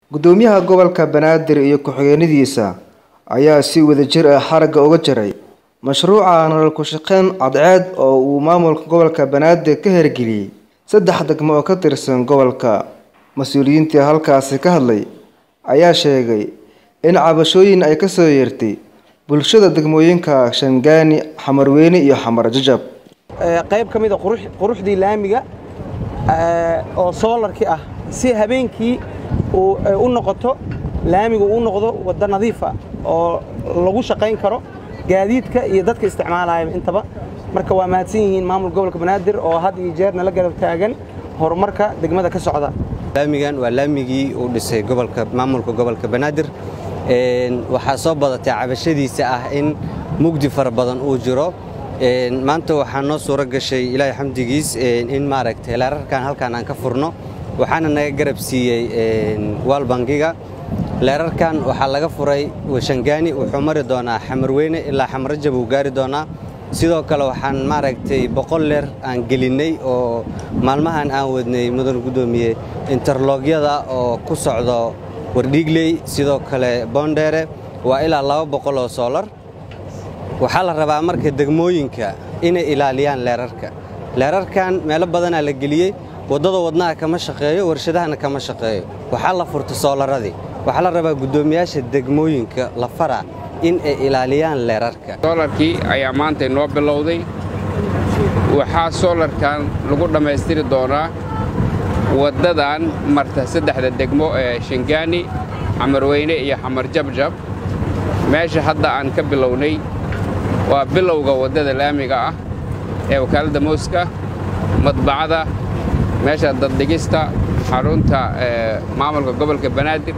gudoomiyaha gobolka Banaadir iyo ku-xigeenadiisa ayaa si wadajir ah xaragga uga jaray mashruuca nolol ku shaqeyn cadceed oo uu maamulka gobolka Banaadir ka hirgeliyay 3 degmo oo ka tirsan gobolka. Mas'uuliyiinta halkaas ka hadlay ayaa sheegay in cabashooyin ay ka soo yeertay bulshada degmooyinka Shangaani, Xamarweyne iyo Xamar Jajab. qayb kamid ah quruxdii laamiga oo solarki ah si habeenkii u noqoto laamigu u noqdo wada nadiif ah oo lagu shaqeyn karo gaadiidka iyo dadka isticmaalaya intaba. marka waa mahadsan yihiin maamulka gobolka Banaadir oo had iyo jeer nala garab taagan horumarka degmada ka socda. laamigan waa laamigii uu dhisay maamulka gobolka Banaadir waxa soo badatay cabashadiisa ah in mugdi fara badan uu jiro. maanta waxaa noo suura gashay Ilaahay xamdigiis in maaragtay leerarkan halkaan aan ka furno waxaana naga garab siiyay wal bangiga. leerarkan waxaa laga furay Shangaani wuxuu mari doonaa Xamarweyne ilaa Xamar Jajab uu gaari doonaa. sidoo kale waxaan maaragtay 100 leer aan gelinay oo maalmahan aan wadnay mudan gudoomiye interlogyada oo ku socdo Wardhiigley sidoo kale Boondere waa ilaa 200 oo solar. waxaa la rabaa marka degmooyinka inay ilaaliyaan leerarkan meelo badan la geliyay wadada wadnaha kama shaqeeyo warshadahana kama shaqeeyo waxaa la furtay solaradii waxaa la rabaa gudoomiyaasha degmooyinka la fara in ay ilaaliyaan leerarka. solarkii ayaa maanta noo bilowday waxaa solarkan lagu dhameystiri doonaa wadadan marta 3 degmo ee Shangaani, Xamarweyne iyo Xamar Jajab. meesha hadda aan ka bilownay waa bilowga wadada laamiga ah ee wakaalada mooska madbacada meesha dad dhigista xarunta maamulka gobolka Banaadir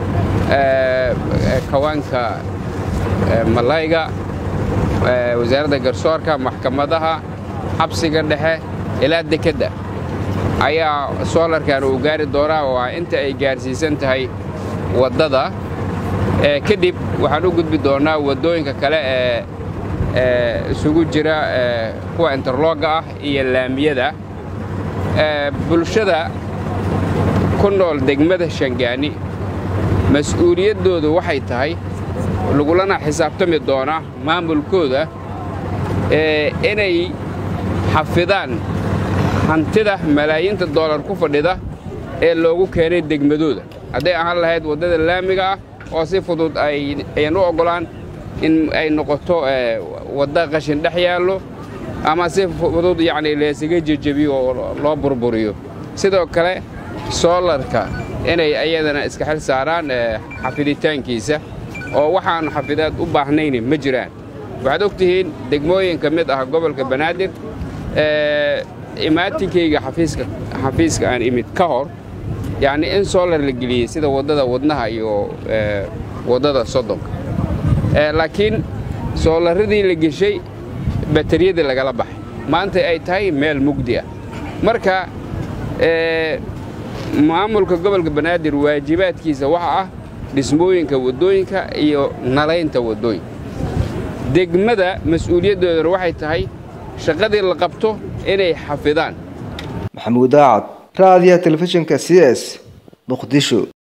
kawaanka malayga wasaaradda garsoorka maxkamadaha xabsiga dhexe ilaa dekada ayaa solarkan uu gaari doonaa oo inta ay gaarsiisan tahay wadada kadib waxaan u gudbi doonaa wadooyinka kale isugu jira kuwa interloga ah iyo laamiyada. bulshada ku nool degmada Shangaani mas'uuliyadoodu waxay tahay lagulana xisaabtami doona maamulkooda inay xafidaan hantida malaayiinta dollar ku fadhida ee loogu keenay degmadooda haday ahaan lahayd wadada laamiga ah oo si fudud ay u ogolaan in ay noqoto wada qashin dhex yaalo ama si fudud leesiga jajabiyo oo loo burburiyo. sidoo kale solarka inay ayadana iska xil saaraan xafiditaankiisa oo waxaan xafidaad u baahnayn ma jiraan. waxaad ogtihiin degmooyin ka mid ah gobolka Banaadir imaatinkayga xafiiska aan imid ka hor in solar la geliyay sida wadada wadnaha iyo wadada Sodonka laakiin solaradii la gashay batariyada lagala baxay maanta ay tahay meel mugdi ah. marka maamulka gobolka Banaadir waajibaadkiisa waxa ah dhismooyinka wadooyinka iyo nalaynta wadooyinka. degmada mas'uuliyadoodu waxay tahay shaqadii la qabto inay xafidaan. Maxamuud Daacad, raadiyaha telefishinka CS, Muqdisho.